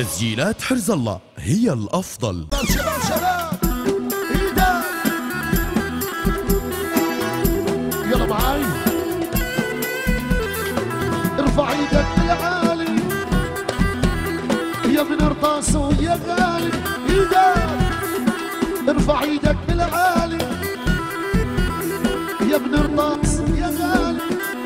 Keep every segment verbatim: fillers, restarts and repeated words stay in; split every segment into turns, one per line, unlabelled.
تسجيلات حرز الله هي الأفضل.
شباب شباب ايدك يلا معاي، ارفع ايدك بالعالي يا ابن رطاس ويا غالي. ايدك ارفع ايدك بالعالي يا ابن رطاس يا غالي.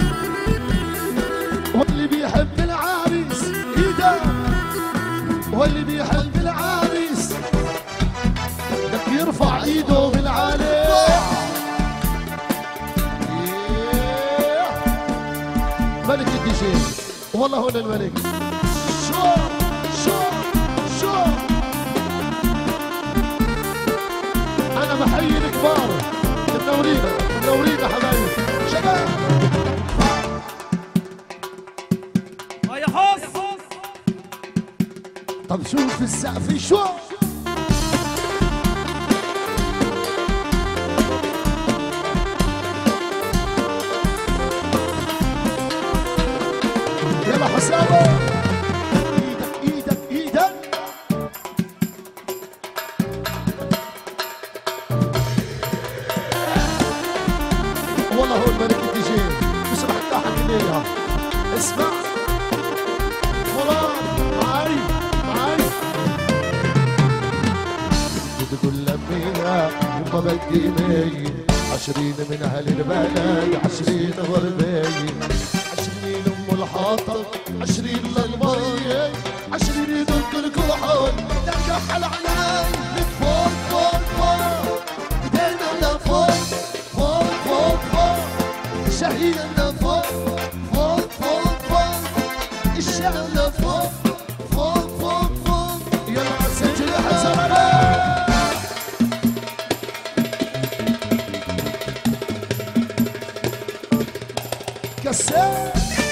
واللي بيحب العريس ايدك، واللي بيحب العريس بدك يرفع ايده بالعالي. ملك الدي جي والله هو الملك. شو شو شو انا بحيي الكبار منورينا منورينا حبايبي شباب.
يا حوس
طب شوف السقف شو يلا حسابه. ايدك ايدك ايدك والله هو الملك الدي جي مش رح تضحك الليله. اسمع مراد معاي معاي تقول لمينا وما بدي مي عشرين من اهل البلد عشرين غربي عشرين ام الحاطب عشرين للمي عشرين ضد الكحول تنجح العيال من فوق فوق فوق ايدينا لفوق فوق فوق فوق شهينا فوق فوق فوق فوق الشعب لفوق فوق فوق فوق. يلا سجل حسابنا كسر.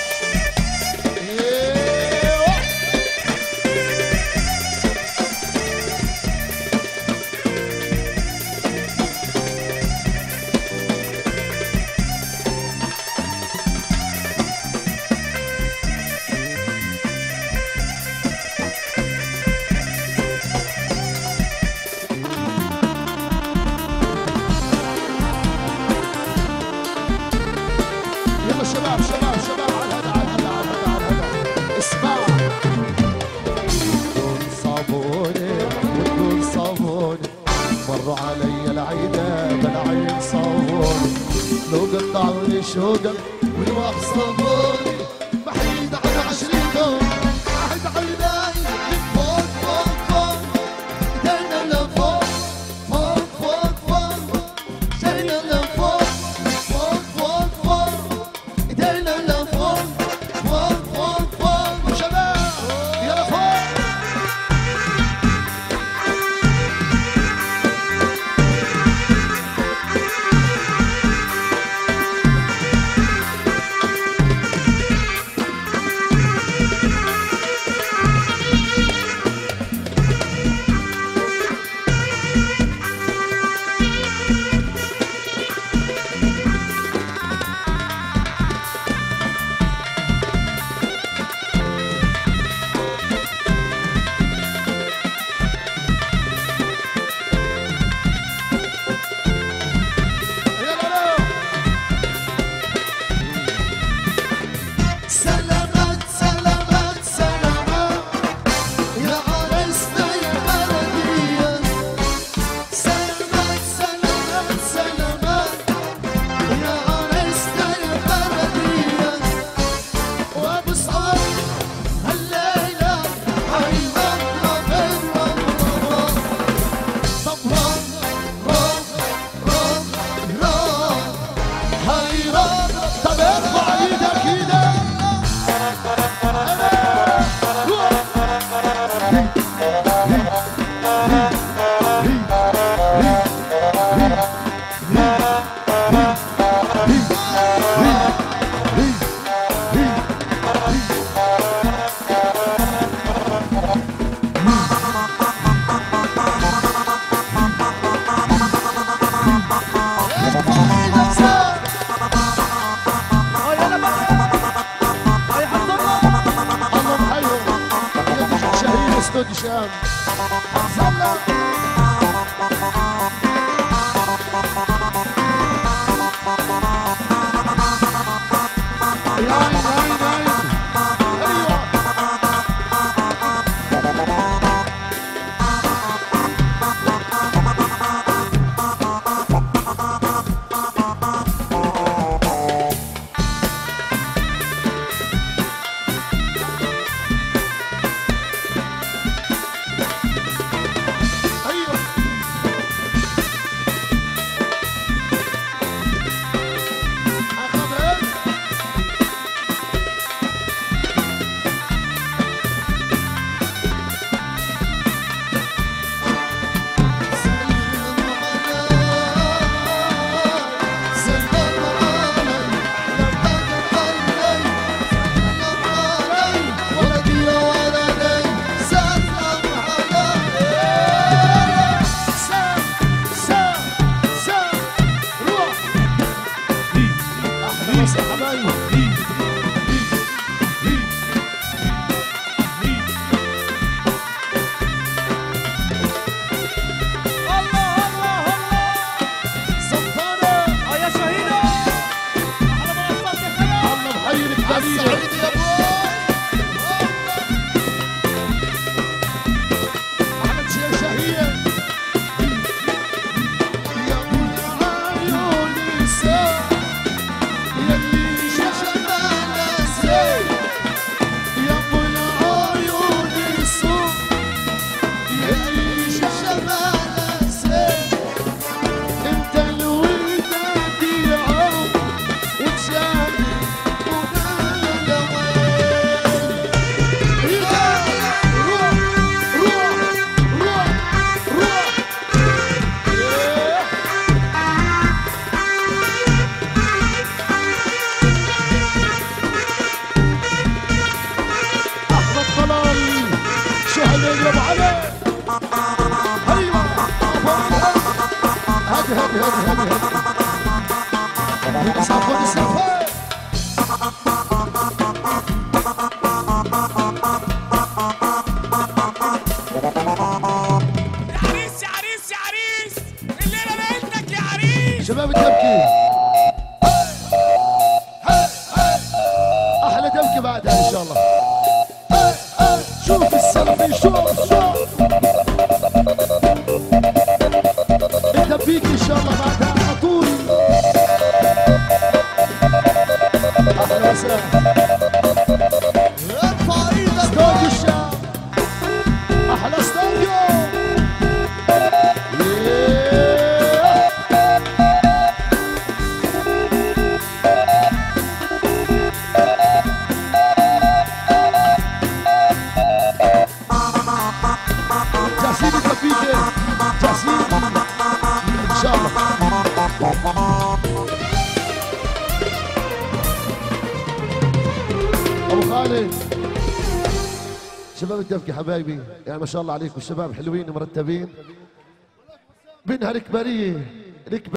شباب شباب شباب على هذا على هذا على هذا على هذا. اسمع بدون صابوني بدون صابوني مروا علي العيدة بالعين صابوني لو قطعوني شوقا والواق صابوني بحيد على عشرين دور عهد عيناي فوق فوق فوق ايدينا لفوق فوق فوق فوق شينا لفوق فوق فوق فوق ايدينا لفوق فوق فوق فوق شباب يلا فوق. بس يا حبايبي. شباب الدبكة احلى دبكة بعدها ان شاء الله. شوف السلفي شوف شوف الدبيك ان شاء الله بعدها على طول. اهلا وسهلا ارفع ايدك استوديو الشام احلى استوديو. ابو خالد شباب الدبكة حبايبي، يعني ما شاء الله عليكم الشباب حلوين مرتبين بينها الكباريه.